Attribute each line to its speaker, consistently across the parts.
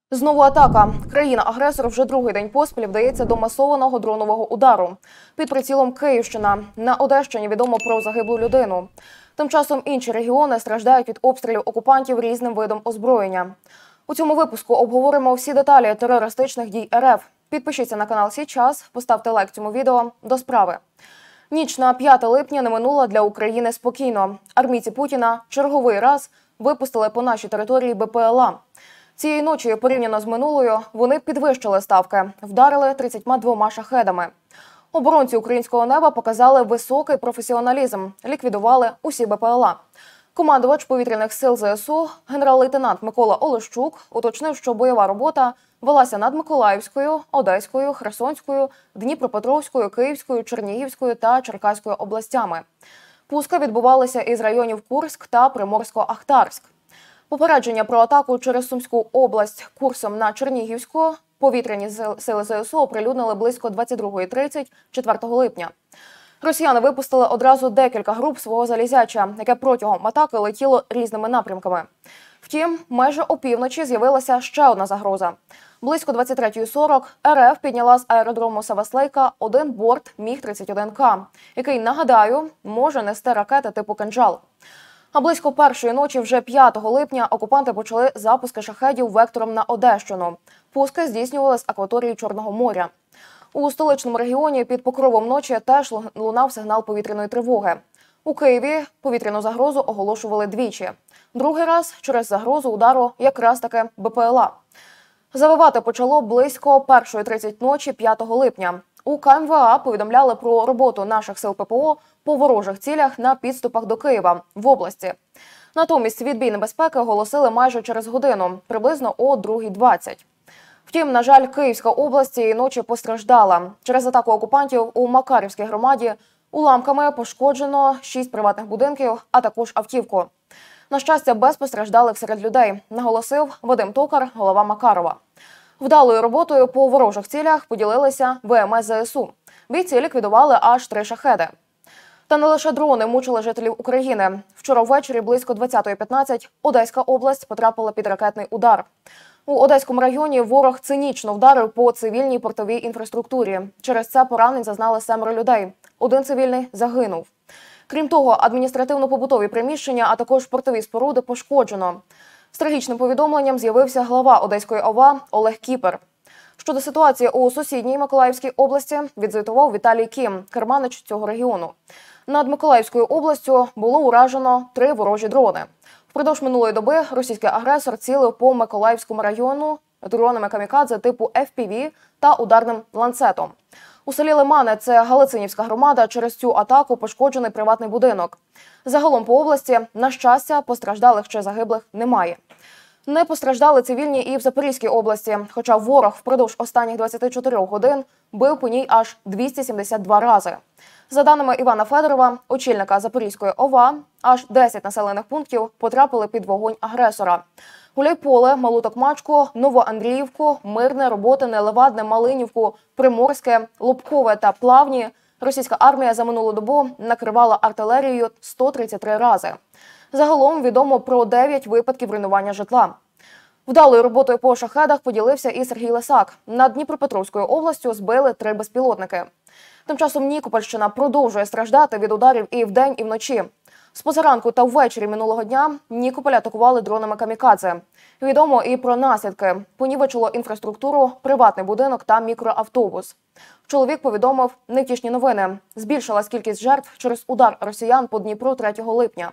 Speaker 1: Знову атака. Країна-агресор вже другий день поспіль вдається до масованого дронового удару. Під прицілом Київщина. На Одещині відомо про загиблу людину. Тим часом інші регіони страждають від обстрілів окупантів різним видом озброєння. У цьому випуску обговоримо всі деталі терористичних дій РФ. Підпишіться на канал «Сейчас», поставте лайк цьому відео. До справи. Ніч на 5 липня не минула для України спокійно. Армійці Путіна черговий раз випустили по нашій території БПЛА. Цієї ночі, порівняно з минулою, вони підвищили ставки, вдарили 32 шахедами. Оборонці українського неба показали високий професіоналізм, ліквідували усі БПЛА. Командувач повітряних сил ЗСУ, генерал-лейтенант Микола Олещук, уточнив, що бойова робота велася над Миколаївською, Одеською, Херсонською, Дніпропетровською, Київською, Чернігівською та Черкаською областями. Пуски відбувалися із районів Курськ та Приморсько-Ахтарськ. Попередження про атаку через Сумську область курсом на Чернігівську повітряні сили ЗСУ оприлюднили близько 22:30 4 липня. Росіяни випустили одразу декілька груп свого залізяча, яке протягом атаки летіло різними напрямками. Втім, майже опівночі з'явилася ще одна загроза. Близько 23:40 РФ підняла з аеродрому Саваслейка один борт Міг-31К, який, нагадаю, може нести ракети типу «Кинжал». А близько першої ночі вже 5 липня окупанти почали запуски шахедів вектором на Одещину. Пуски здійснювали з акваторії Чорного моря. У столичному регіоні під покровом ночі теж лунав сигнал повітряної тривоги. У Києві повітряну загрозу оголошували двічі. Другий раз через загрозу удару якраз таки БПЛА. Завивати почало близько 1:30 ночі 5 липня. У КМВА повідомляли про роботу наших сил ППО по ворожих цілях на підступах до Києва в області. Натомість відбій небезпеки оголосили майже через годину, приблизно о 2:20. Втім, на жаль, Київська область цієї ночі постраждала. Через атаку окупантів у Макарівській громаді уламками пошкоджено 6 приватних будинків, а також автівку. На щастя, без постраждалих серед людей, наголосив Вадим Токар, голова Макарова. Вдалою роботою по ворожих цілях поділилися ВМС ЗСУ. Бійці ліквідували аж 3 шахеди. Та не лише дрони мучили жителів України. Вчора ввечері близько 20:15 Одеська область потрапила під ракетний удар. У Одеському районі ворог цинічно вдарив по цивільній портовій інфраструктурі. Через це поранень зазнали 7 людей. Один цивільний загинув. Крім того, адміністративно-побутові приміщення, а також портові споруди пошкоджено. З трагічним повідомленням з'явився глава Одеської ОВА Олег Кіпер. Щодо ситуації у сусідній Миколаївській області відзвітував Віталій Кім, керманич цього регіону. Над Миколаївською областю було уражено 3 ворожі дрони. Впродовж минулої доби російський агресор цілив по Миколаївському району дронами камікадзе типу FPV та ударним ланцетом. У селі Лимани, це Галицинівська громада, через цю атаку пошкоджений приватний будинок. Загалом по області, на щастя, постраждалих чи загиблих немає. Не постраждали цивільні і в Запорізькій області, хоча ворог впродовж останніх 24 годин бив по ній аж 272 рази. За даними Івана Федорова, очільника Запорізької ОВА, аж 10 населених пунктів потрапили під вогонь агресора. Гуляйполе, Малу Токмачку, Новоандріївку, Мирне, Роботине, Левадне, Малинівку, Приморське, Лубкове та Плавні російська армія за минулу добу накривала артилерією 133 рази. Загалом відомо про 9 випадків руйнування житла. Вдалою роботою по шахедах поділився і Сергій Лисак. Над Дніпропетровською областю збили 3 безпілотники. Тим часом Нікопольщина продовжує страждати від ударів і вдень, і вночі. З позаранку та ввечері минулого дня Нікополь атакували дронами камікадзе. Відомо і про наслідки. Понівечило інфраструктуру, приватний будинок та мікроавтобус. Чоловік повідомив невтішні новини. Збільшилась кількість жертв через удар росіян по Дніпру 3 липня.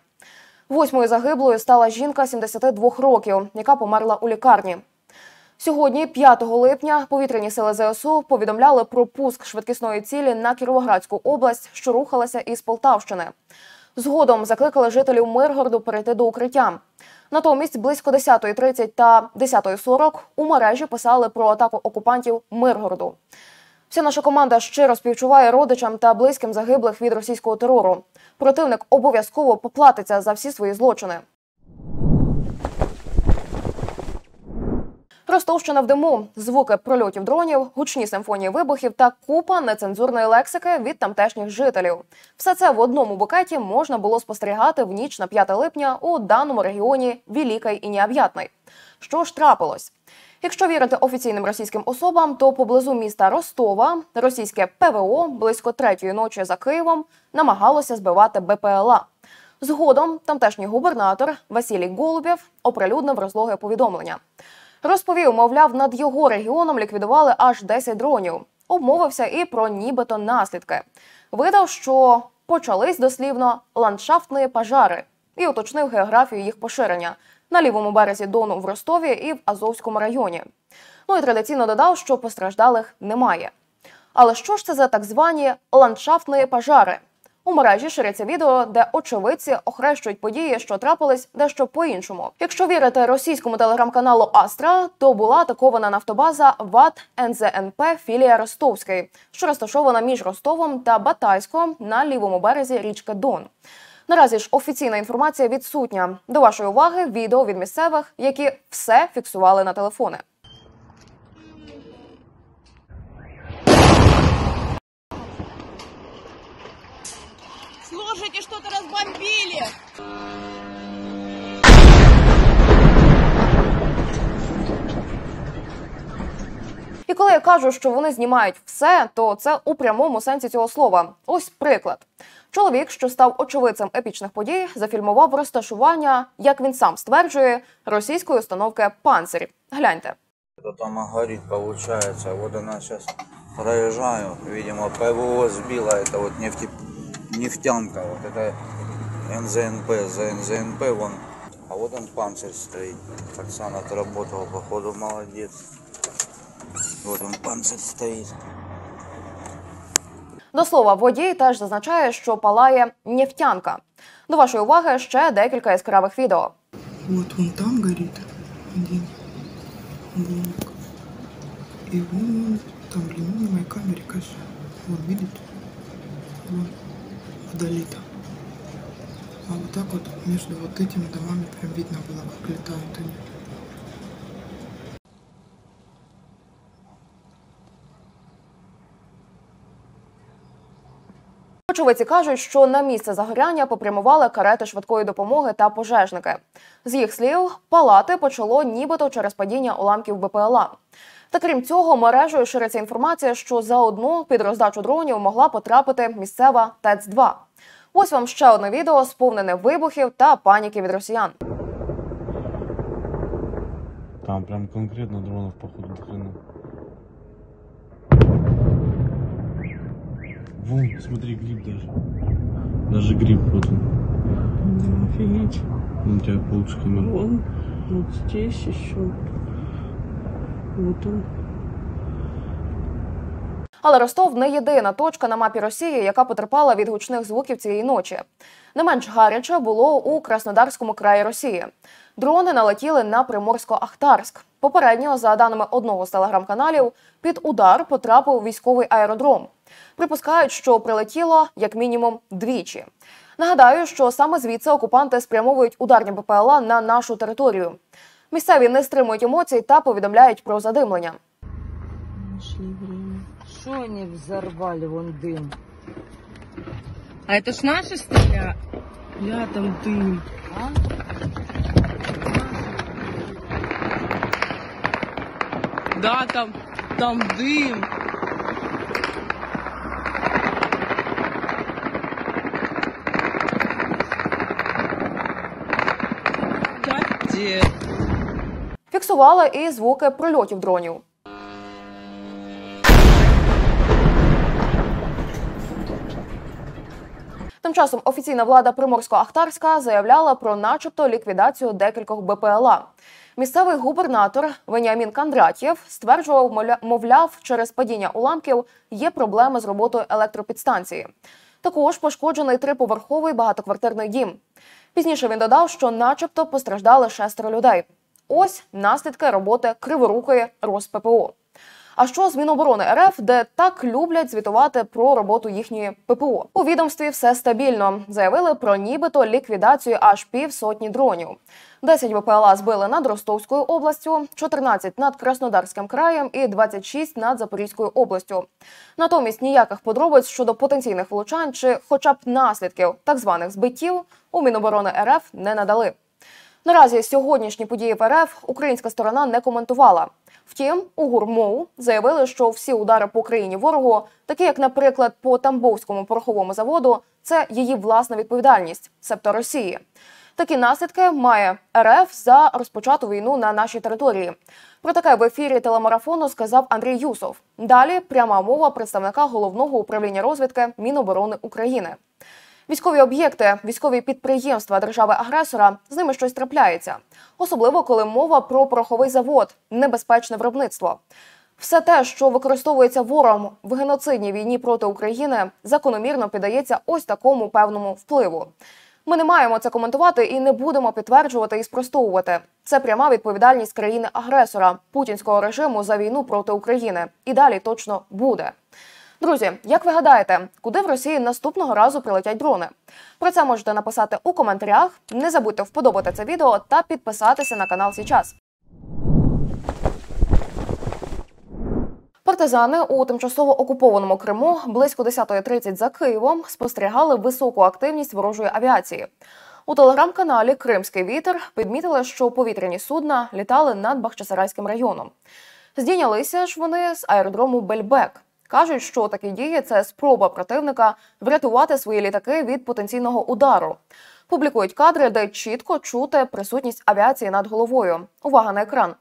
Speaker 1: 8-ю загиблою стала жінка 72 років, яка померла у лікарні. Сьогодні, 5 липня, повітряні сили ЗСУ повідомляли про пуск швидкісної цілі на Кіровоградську область, що рухалася із Полтавщини. Згодом закликали жителів Миргороду перейти до укриття. Натомість близько 10:30 та 10:40 у мережі писали про атаку окупантів Миргороду. Вся наша команда щиро співчуває родичам та близьким загиблих від російського терору. Противник обов'язково поплатиться за всі свої злочини. Ростовщина в диму, звуки прольотів дронів, гучні симфонії вибухів та купа нецензурної лексики від тамтешніх жителів. Все це в одному букеті можна було спостерігати в ніч на 5 липня у даному регіоні Великий і Необ'ятний. Що ж трапилось? Якщо вірити офіційним російським особам, то поблизу міста Ростова російське ПВО близько 3-ї ночі за Києвом намагалося збивати БПЛА. Згодом тамтешній губернатор Василій Голубєв оприлюднив розлоге повідомлення. Розповів, мовляв, над його регіоном ліквідували аж 10 дронів. Обмовився і про нібито наслідки. Видав, що почались дослівно ландшафтні пожари і уточнив географію їх поширення на лівому березі Дону в Ростові і в Азовському районі. Ну і традиційно додав, що постраждалих немає. Але що ж це за так звані ландшафтні пожари? У мережі шириться відео, де очевидці охрещують події, що трапились дещо по-іншому. Якщо вірити російському телеграм-каналу «Астра», то була атакована нафтобаза ВАТ НЗНП філія Ростовський, що розташована між Ростовом та Батайськом на лівому березі річки Дон. Наразі ж офіційна інформація відсутня. До вашої уваги відео від місцевих, які все фіксували на телефони.
Speaker 2: Слушайте, что-то разбомбили!
Speaker 1: І коли я кажу, що вони знімають все, то це у прямому сенсі цього слова. Ось приклад. Чоловік, що став очевидцем епічних подій, зафільмував розташування, як він сам стверджує, російської установки «Панцирь». Гляньте.
Speaker 3: Там горит, получается. Вот она сейчас проезжаю. Видимо, ПВО сбила. Это вот нефтянка. Вот это НЗНП. За НЗНП вон. А вот он «Панцирь» стоит. Оксана отработал, походу, молодец. Вот он «Панцирь» стоит.
Speaker 1: До слова, водій теж зазначає, що палає нефтянка. До вашої уваги ще декілька яскравих відео.
Speaker 4: Вот вон там горит один блок. И вон там, блин, на моей камере, кажется. Вон, видите? Вон, вдали там. А вот так вот между вот этими домами прям видно было, как летают они.
Speaker 1: Очевидці кажуть, що на місце загоряння попрямували карети швидкої допомоги та пожежники. З їх слів, палати почало нібито через падіння уламків БПЛА. Та крім цього, мережею шириться інформація, що заодно під роздачу дронів могла потрапити місцева ТЕЦ-2. Ось вам ще одне відео, сповнене вибухів та паніки від росіян.
Speaker 5: Там прям конкретно дронов, походу, дохрена. Вон, смотри, гриб даже. Даже гриб вот он.
Speaker 2: Да, офигеть.
Speaker 5: У тебя получше камера.
Speaker 2: Вон, вот здесь еще. Вот он.
Speaker 1: Але Ростов не єдина точка на мапі Росії, яка потерпала від гучних звуків цієї ночі. Не менш гаряче було у Краснодарському краї Росії. Дрони налетіли на Приморсько-Ахтарськ. Попередньо, за даними одного з телеграм-каналів, під удар потрапив військовий аеродром. Припускають, що прилетіло як мінімум двічі. Нагадаю, що саме звідси окупанти спрямовують ударні БПЛА на нашу територію. Місцеві не стримують емоцій та повідомляють про задимлення.
Speaker 2: Нашли время.
Speaker 6: Что они взорвали, вон дым?
Speaker 2: А это ж наши стреляют? Бля, там дым.
Speaker 6: А?
Speaker 2: Да, там дым. Капец.
Speaker 1: Фіксували і звуки прильотів дронів. Тим часом офіційна влада Приморсько-Ахтарська заявляла про начебто ліквідацію декількох БПЛА. Місцевий губернатор Веніамін Кондратєв стверджував, мовляв, через падіння уламків є проблеми з роботою електропідстанції. Також пошкоджений 3-поверховий багатоквартирний дім. Пізніше він додав, що начебто постраждали 6 людей. Ось наслідки роботи криворукої РосППО. А що з Міноборони РФ, де так люблять звітувати про роботу їхньої ППО? У відомстві все стабільно. Заявили про нібито ліквідацію аж 50 дронів. 10 БПЛА збили над Ростовською областю, 14 над Краснодарським краєм і 26 над Запорізькою областю. Натомість ніяких подробиць щодо потенційних влучань чи хоча б наслідків так званих збиттів у Міноборони РФ не надали. Наразі сьогоднішні події в РФ українська сторона не коментувала. Втім, у ГУР-МОУ заявили, що всі удари по країні ворогу, такі як, наприклад, по Тамбовському пороховому заводу, це її власна відповідальність, себто Росії. Такі наслідки має РФ за розпочату війну на нашій території. Про таке в ефірі телемарафону сказав Андрій Юсов. Далі пряма мова представника Головного управління розвідки Міноборони України. Військові об'єкти, військові підприємства держави-агресора, з ними щось трапляється. Особливо, коли мова про пороховий завод, небезпечне виробництво. Все те, що використовується ворогом в геноцидній війні проти України, закономірно піддається ось такому певному впливу. Ми не маємо це коментувати і не будемо підтверджувати і спростовувати. Це пряма відповідальність країни-агресора, путінського режиму за війну проти України. І далі точно буде. Друзі, як ви гадаєте, куди в Росії наступного разу прилетять дрони? Про це можете написати у коментарях. Не забудьте вподобати це відео та підписатися на канал «Сейчас». Партизани у тимчасово окупованому Криму близько 10:30 за Києвом спостерігали високу активність ворожої авіації. У телеграм-каналі «Кримський вітер» підмітили, що повітряні судна літали над Бахчисарайським районом. Здійнялися ж вони з аеродрому Бельбек. Кажуть, що такі дії – це спроба противника врятувати свої літаки від потенційного удару. Публікують кадри, де чітко чути присутність авіації над головою. Увага на екран.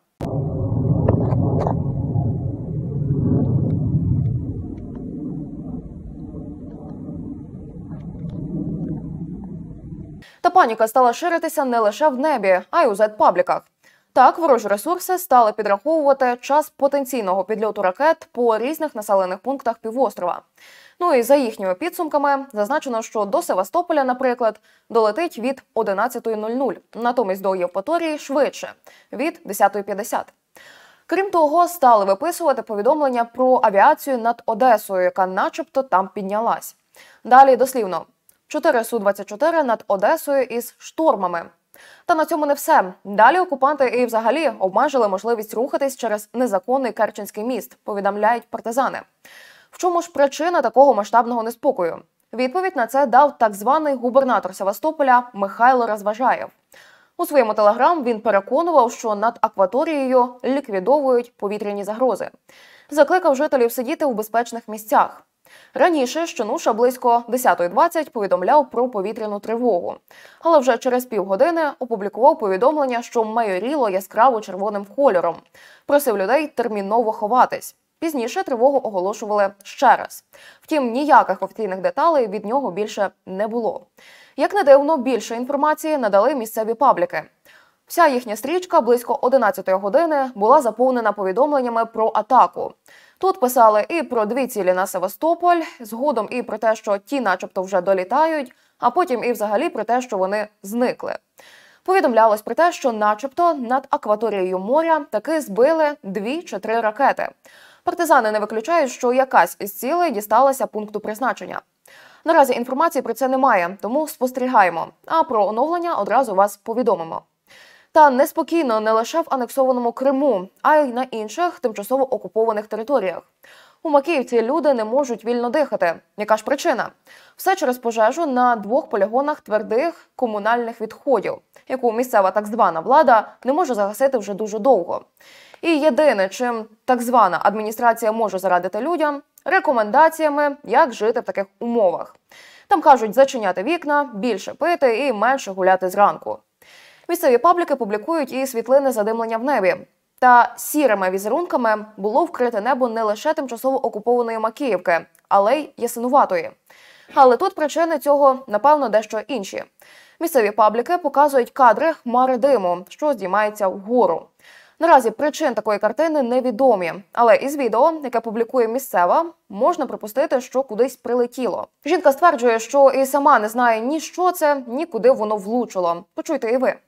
Speaker 1: Та паніка стала ширитися не лише в небі, а й у зет-пабліках. Так, ворожі ресурси стали підраховувати час потенційного підльоту ракет по різних населених пунктах півострова. Ну і за їхніми підсумками зазначено, що до Севастополя, наприклад, долетить від 11:00, натомість до Євпаторії швидше – від 10:50. Крім того, стали виписувати повідомлення про авіацію над Одесою, яка начебто там піднялась. Далі дослівно. 4 Су-24 над Одесою із штормами. Та на цьому не все. Далі окупанти і взагалі обмежили можливість рухатись через незаконний Керченський міст, повідомляють партизани. В чому ж причина такого масштабного неспокою? Відповідь на це дав так званий губернатор Севастополя Михайло Розважаєв. У своєму телеграм він переконував, що над акваторією ліквідовують повітряні загрози. Закликав жителів сидіти у безпечних місцях. Раніше щонуша близько 10:20 повідомляв про повітряну тривогу. Але вже через півгодини опублікував повідомлення, що майоріло яскраво червоним кольором. Просив людей терміново ховатись. Пізніше тривогу оголошували ще раз. Втім, ніяких офіційних деталей від нього більше не було. Як не дивно, більше інформації надали місцеві пабліки. Вся їхня стрічка близько 11-ї години була заповнена повідомленнями про атаку. Тут писали і про 2 цілі на Севастополь, згодом і про те, що ті начебто вже долітають, а потім і взагалі про те, що вони зникли. Повідомлялось про те, що начебто над акваторією моря таки збили 2 чи 3 ракети. Партизани не виключають, що якась із цілей дісталася пункту призначення. Наразі інформації про це немає, тому спостерігаємо. А про оновлення одразу вас повідомимо. Та неспокійно не лише в анексованому Криму, а й на інших тимчасово окупованих територіях. У Макіївці люди не можуть вільно дихати. Яка ж причина? Все через пожежу на 2 полігонах твердих комунальних відходів, яку місцева так звана влада не може загасити вже дуже довго. І єдине, чим так звана адміністрація може зарадити людям – рекомендаціями, як жити в таких умовах. Там кажуть зачиняти вікна, більше пити і менше гуляти зранку. Місцеві пабліки публікують і світлини задимлення в небі. Та сірими візерунками було вкрите небо не лише тимчасово окупованої Макіївки, але й Ясинуватої. Але тут причини цього, напевно, дещо інші. Місцеві пабліки показують кадри хмари диму, що здіймається вгору. Наразі причин такої картини невідомі, але із відео, яке публікує місцева, можна припустити, що кудись прилетіло. Жінка стверджує, що і сама не знає ні що це, ні куди воно влучило. Почуйте і ви.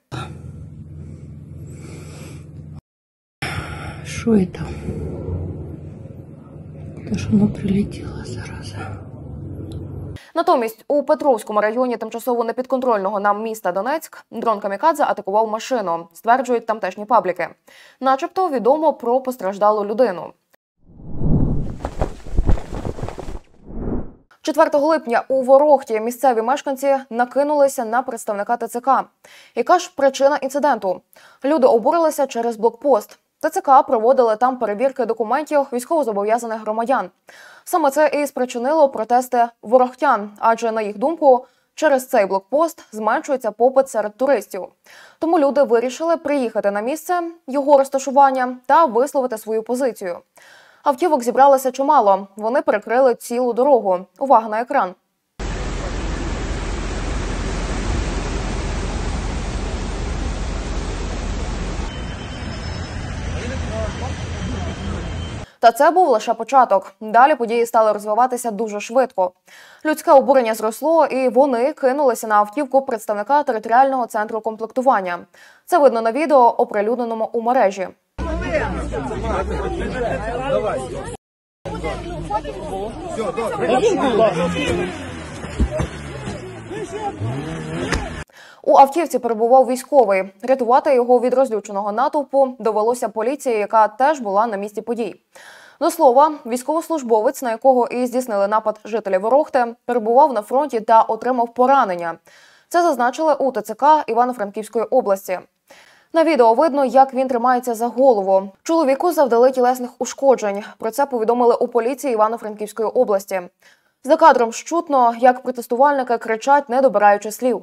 Speaker 7: Что это? Это ж оно прилетело, зараза.
Speaker 1: Натомість у Петровському районі тимчасово непідконтрольного нам міста Донецьк дрон «Камікадзе» атакував машину, стверджують тамтешні пабліки. Начебто відомо про постраждалу людину. 4 липня у Ворохті місцеві мешканці накинулися на представника ТЦК. Яка ж причина інциденту? Люди обурилися через блокпост. ТЦК проводили там перевірки документів військовозобов'язаних громадян. Саме це і спричинило протести ворохтян, адже, на їх думку, через цей блокпост зменшується попит серед туристів. Тому люди вирішили приїхати на місце його розташування та висловити свою позицію. Автівок зібралося чимало. Вони перекрили цілу дорогу. Увага на екран. Та це був лише початок. Далі події стали розвиватися дуже швидко. Людське обурення зросло, і вони кинулися на автівку представника територіального центру комплектування. Це видно на відео, оприлюдненому у мережі. У автівці перебував військовий. Рятувати його від розлюченого натовпу довелося поліції, яка теж була на місці подій. До слова, військовослужбовець, на якого і здійснили напад жителі Ворохти, перебував на фронті та отримав поранення. Це зазначили у ТЦК Івано-Франківської області. На відео видно, як він тримається за голову. Чоловіку завдали тілесних ушкоджень. Про це повідомили у поліції Івано-Франківської області. За кадром чутно, як протестувальники кричать, не добираючи слів.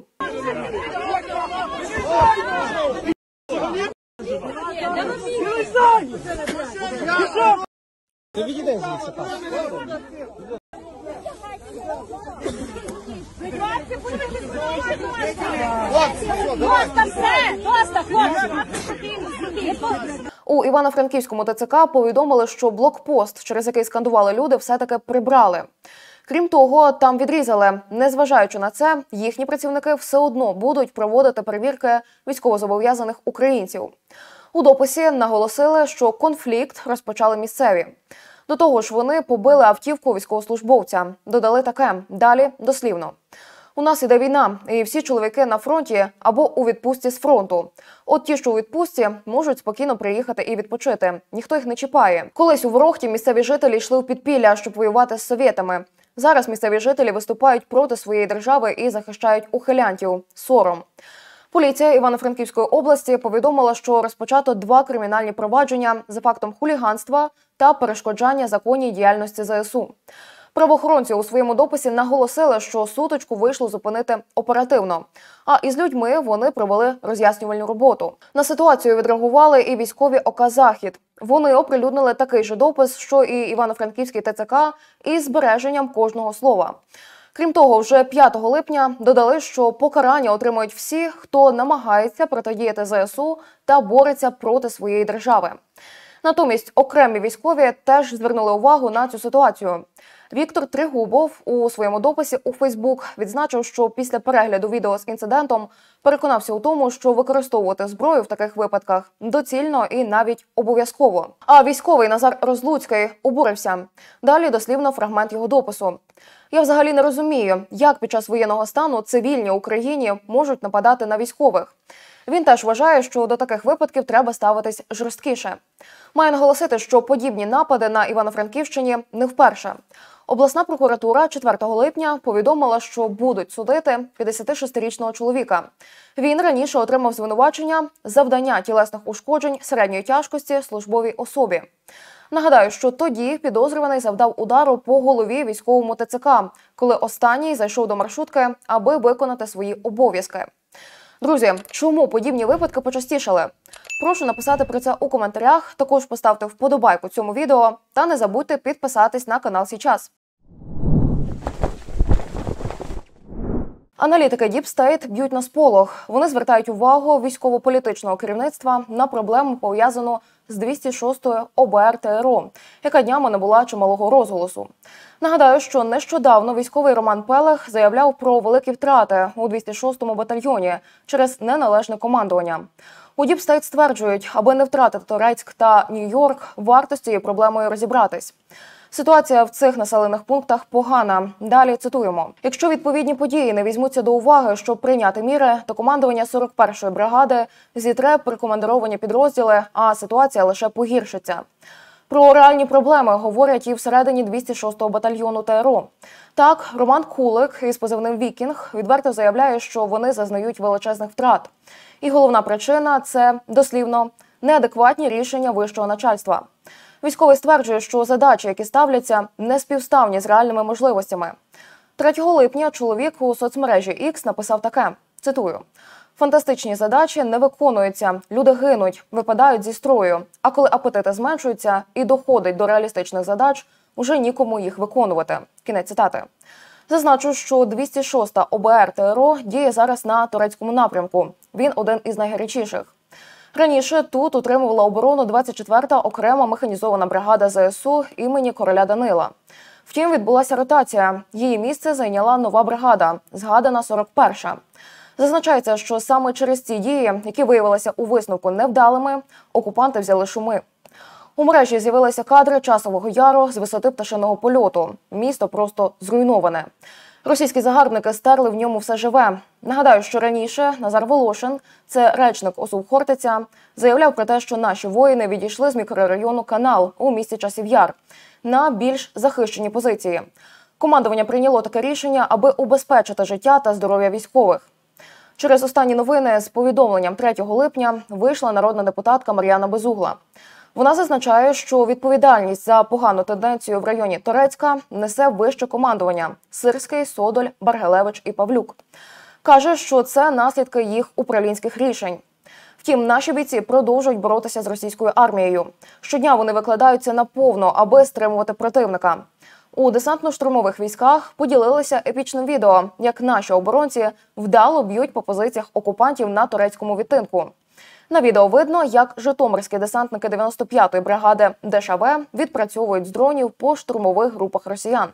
Speaker 1: У Івано-Франківському ТЦК повідомили, що блокпост, через який скандували люди, все-таки прибрали. Крім того, там відрізали. Незважаючи на це, їхні працівники все одно будуть проводити перевірки військовозобов'язаних українців. У дописі наголосили, що конфлікт розпочали місцеві. До того ж, вони побили автівку військовослужбовця. Додали таке. Далі дослівно. У нас іде війна, і всі чоловіки на фронті або у відпустці з фронту. От ті, що у відпустці, можуть спокійно приїхати і відпочити. Ніхто їх не чіпає. Колись у Ворохті місцеві жителі йшли в підпілля, щоб воювати з совєтами. Зараз місцеві жителі виступають проти своєї держави і захищають ухилянтів. Сором. Поліція Івано-Франківської області повідомила, що розпочато 2 кримінальні провадження за фактом хуліганства та перешкоджання законній діяльності ЗСУ. Правоохоронці у своєму дописі наголосили, що сутичку вийшло зупинити оперативно. А із людьми вони провели роз'яснювальну роботу. На ситуацію відреагували і військові ОК «Захід». Вони оприлюднили такий же допис, що і Івано-Франківський ТЦК, із збереженням кожного слова. Крім того, вже 5 липня додали, що покарання отримують всі, хто намагається протидіяти ЗСУ та бореться проти своєї держави. Натомість окремі військові теж звернули увагу на цю ситуацію. Віктор Тригубов у своєму дописі у Фейсбук відзначив, що після перегляду відео з інцидентом переконався у тому, що використовувати зброю в таких випадках доцільно і навіть обов'язково. А військовий Назар Розлуцький обурився. Далі дослівно фрагмент його допису. «Я взагалі не розумію, як під час воєнного стану цивільні в Україні можуть нападати на військових. Він теж вважає, що до таких випадків треба ставитись жорсткіше. Маю наголосити, що подібні напади на Івано-Франківщині не вперше. Обласна прокуратура 4 липня повідомила, що будуть судити 56-річного чоловіка. Він раніше отримав звинувачення завдання тілесних ушкоджень середньої тяжкості службовій особі. Нагадаю, що тоді підозрюваний завдав удару по голові військовому ТЦК, коли останній зайшов до маршрутки, аби виконати свої обов'язки. Друзі, чому подібні випадки почастішали? Прошу написати про це у коментарях, також поставте вподобайку цьому відео та не забудьте підписатись на канал «Сейчас». Аналітики Deep State б'ють на сполох. Вони звертають увагу військово-політичного керівництва на проблему, пов'язану з 206-ю ОБР ТРО, яка днями набула чималого розголосу. Нагадаю, що нещодавно військовий Роман Пелех заявляв про великі втрати у 206-му батальйоні через неналежне командування. У Deep State стверджують, аби не втратити Торецьк та Нью-Йорк, варто з цією проблемою розібратись. Ситуація в цих населених пунктах погана. Далі цитуємо. Якщо відповідні події не візьмуться до уваги, щоб прийняти міри, то командування 41-ї бригади зітре прикомандировані підрозділи, а ситуація лише погіршиться. Про реальні проблеми говорять і всередині 206-го батальйону ТРО. Так, Роман Кулик із позивним «Вікінг» відверто заявляє, що вони зазнають величезних втрат. І головна причина – це, дослівно, неадекватні рішення вищого начальства. Військовий стверджує, що задачі, які ставляться, не співставні з реальними можливостями. 3 липня чоловік у соцмережі X написав таке, цитую: «Фантастичні задачі не виконуються, люди гинуть, випадають зі строю, а коли апетити зменшуються і доходить до реалістичних задач, уже нікому їх виконувати». Кінець цитати. Зазначу, що 206-та ОБР ТРО діє зараз на турецькому напрямку. Він один із найгарячіших. Раніше тут утримувала оборону 24-та окрема механізована бригада ЗСУ імені короля Данила. Втім, відбулася ротація. Її місце зайняла нова бригада, згадана 41-ша. Зазначається, що саме через ці дії, які виявилися у висновку невдалими, окупанти взяли шуми. У мережі з'явилися кадри Часового Яру з висоти пташиного польоту. Місто просто зруйноване. Російські загарбники стерли в ньому все живе. Нагадаю, що раніше Назар Волошин, це речник ОСУ Хортиця, заявляв про те, що наші воїни відійшли з мікрорайону Канал у місті Часів Яр на більш захищені позиції. Командування прийняло таке рішення, аби убезпечити життя та здоров'я військових. Через останні новини з повідомленням 3 липня вийшла народна депутатка Мар'яна Безугла. Вона зазначає, що відповідальність за погану тенденцію в районі Торецька несе вище командування – Сирський, Содоль, Баргелевич і Павлюк. Каже, що це наслідки їх управлінських рішень. Втім, наші бійці продовжують боротися з російською армією. Щодня вони викладаються наповно, аби стримувати противника. У десантно-штурмових військах поділилися епічним відео, як наші оборонці вдало б'ють по позиціях окупантів на турецькому відтинку. На відео видно, як житомирські десантники 95-ї бригади ДШВ відпрацьовують з дронів по штурмових групах росіян.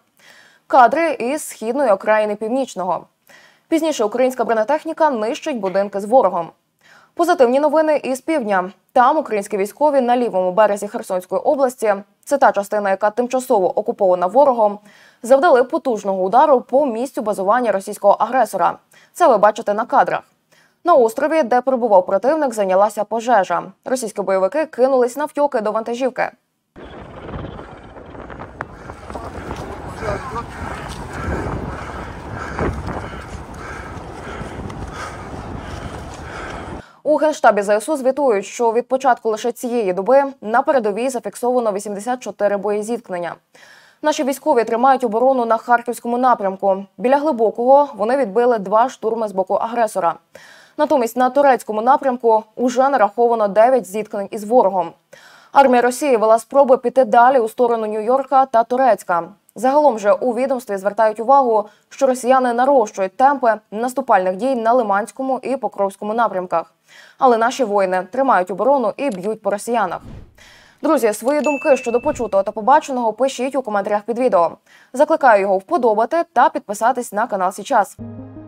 Speaker 1: Кадри із східної окраїни Північного. Пізніше українська бронетехніка нищить будинки з ворогом. Позитивні новини із півдня. Там українські військові на лівому березі Херсонської області, це та частина, яка тимчасово окупована ворогом, завдали потужного удару по місцю базування російського агресора. Це ви бачите на кадрах. На острові, де перебував противник, зайнялася пожежа. Російські бойовики кинулись навтьоки до вантажівки. У Генштабі ЗСУ звітують, що від початку лише цієї доби на передовій зафіксовано 84 боєзіткнення. Наші військові тримають оборону на Харківському напрямку. Біля Глибокого вони відбили 2 штурми з боку агресора. Натомість на турецькому напрямку уже нараховано 9 зіткнень із ворогом. Армія Росії вела спроби піти далі у сторону Нью-Йорка та Турецька. Загалом же у відомстві звертають увагу, що росіяни нарощують темпи наступальних дій на Лиманському і Покровському напрямках. Але наші воїни тримають оборону і б'ють по росіянах. Друзі, свої думки щодо почутого та побаченого пишіть у коментарях під відео. Закликаю його вподобати та підписатись на канал «Сейчас».